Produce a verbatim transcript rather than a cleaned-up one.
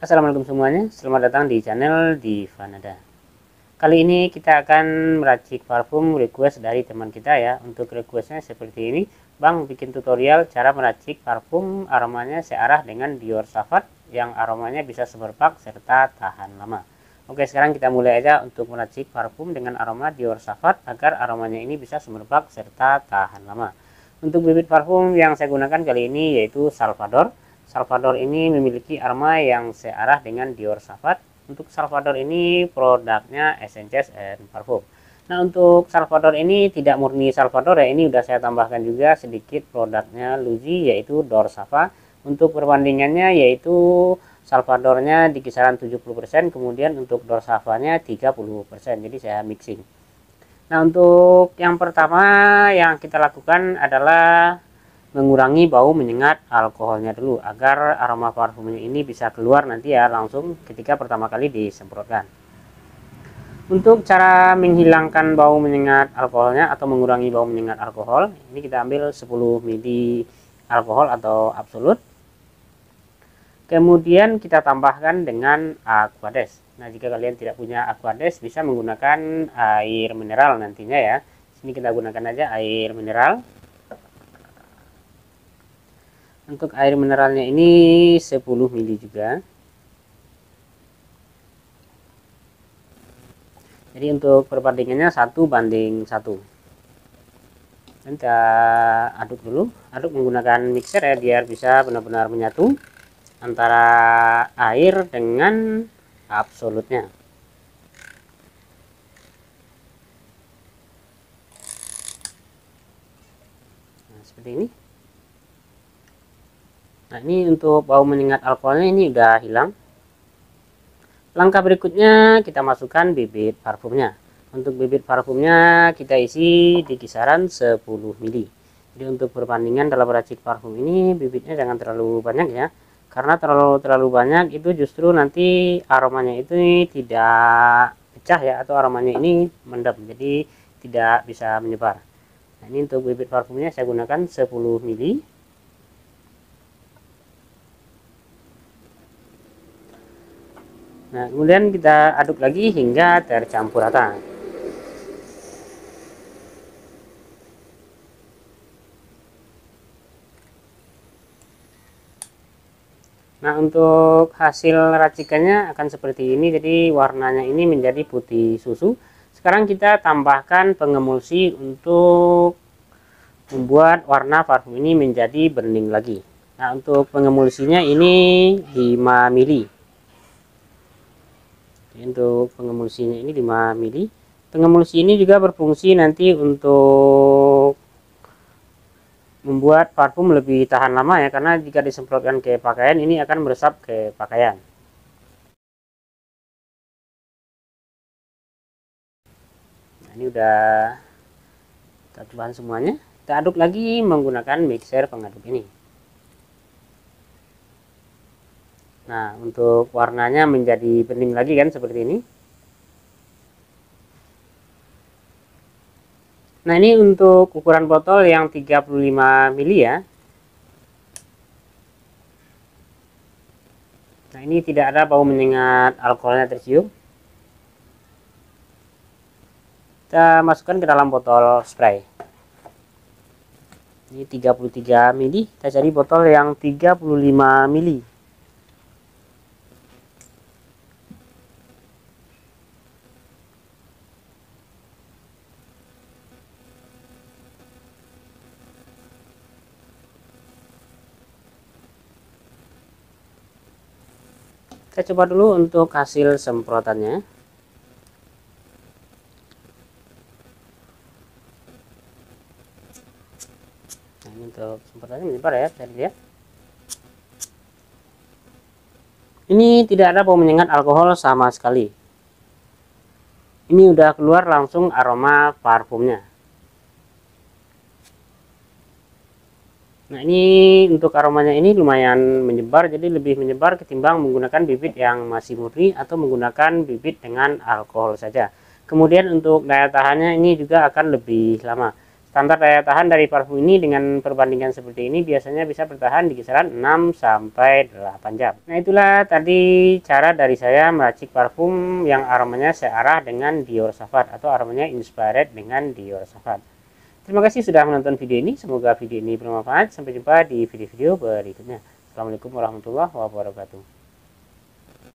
Assalamualaikum semuanya, selamat datang di channel Divanada. Kali ini kita akan meracik parfum request dari teman kita ya. Untuk requestnya seperti ini, Bang bikin tutorial cara meracik parfum aromanya searah dengan Dior Saphate yang aromanya bisa semerbak serta tahan lama. Oke, sekarang kita mulai aja untuk meracik parfum dengan aroma Dior Saphate agar aromanya ini bisa semerbak serta tahan lama. Untuk bibit parfum yang saya gunakan kali ini yaitu Salvador. Salvador ini memiliki aroma yang searah dengan Dior Saphate. Untuk Salvador ini produknya Essence and Parfum. Nah, untuk Salvador ini tidak murni Salvador ya, ini udah saya tambahkan juga sedikit produknya Luzi yaitu Dorsava. Untuk perbandingannya yaitu Salvadornya di kisaran tujuh puluh persen, kemudian untuk Dorsavanya tiga puluh persen. Jadi saya mixing. Nah, untuk yang pertama yang kita lakukan adalah mengurangi bau menyengat alkoholnya dulu agar aroma parfumnya ini bisa keluar nanti ya langsung ketika pertama kali disemprotkan. Untuk cara menghilangkan bau menyengat alkoholnya atau mengurangi bau menyengat alkohol, ini kita ambil sepuluh mililiter alkohol atau absolut. Kemudian kita tambahkan dengan Aquades. Nah, jika kalian tidak punya Aquades bisa menggunakan air mineral nantinya ya. Sini kita gunakan aja air mineral. Untuk air mineralnya ini sepuluh mililiter juga. Jadi untuk perbandingannya satu banding satu. Dan kita aduk dulu, aduk menggunakan mixer ya biar bisa benar-benar menyatu antara air dengan absolutnya. Nah, seperti ini. Nah, ini untuk bau menyengat alkoholnya ini udah hilang. Langkah berikutnya kita masukkan bibit parfumnya. Untuk bibit parfumnya kita isi di kisaran sepuluh mililiter. Jadi untuk perbandingan dalam meracik parfum ini bibitnya jangan terlalu banyak ya. Karena terlalu terlalu banyak itu justru nanti aromanya itu tidak pecah ya, atau aromanya ini mendem. Jadi tidak bisa menyebar. Nah, ini untuk bibit parfumnya saya gunakan sepuluh mililiter. Nah, kemudian kita aduk lagi hingga tercampur rata. Nah, untuk hasil racikannya akan seperti ini. Jadi warnanya ini menjadi putih susu. Sekarang kita tambahkan pengemulsi untuk membuat warna parfum ini menjadi bening lagi. Nah, untuk pengemulsinya ini lima mililiter. Untuk pengemulsinya ini lima mililiter. Pengemulsi ini juga berfungsi nanti untuk membuat parfum lebih tahan lama ya, karena jika disemprotkan ke pakaian ini akan meresap ke pakaian. Nah, ini udah kita coba semuanya. Kita aduk lagi menggunakan mixer pengaduk ini. Nah, untuk warnanya menjadi bening lagi kan seperti ini. Nah, ini untuk ukuran botol yang tiga puluh lima mililiter ya. Nah, ini tidak ada bau menyengat alkoholnya tercium. Kita masukkan ke dalam botol spray. Ini tiga puluh tiga mililiter. Kita cari botol yang tiga puluh lima mililiter. Kita coba dulu untuk hasil semprotannya. Nah, ini untuk semprotannya menyebar ya, bisa dilihat. Ini tidak ada bau menyengat alkohol sama sekali. Ini udah keluar langsung aroma parfumnya. Nah, ini untuk aromanya ini lumayan menyebar, jadi lebih menyebar ketimbang menggunakan bibit yang masih murni atau menggunakan bibit dengan alkohol saja. Kemudian untuk daya tahannya ini juga akan lebih lama. Standar daya tahan dari parfum ini dengan perbandingan seperti ini biasanya bisa bertahan di kisaran enam sampai delapan jam. Nah, itulah tadi cara dari saya meracik parfum yang aromanya searah dengan Dior Saphade atau aromanya inspired dengan Dior Saphade. Terima kasih sudah menonton video ini. Semoga video ini bermanfaat. Sampai jumpa di video-video berikutnya. Assalamualaikum warahmatullahi wabarakatuh.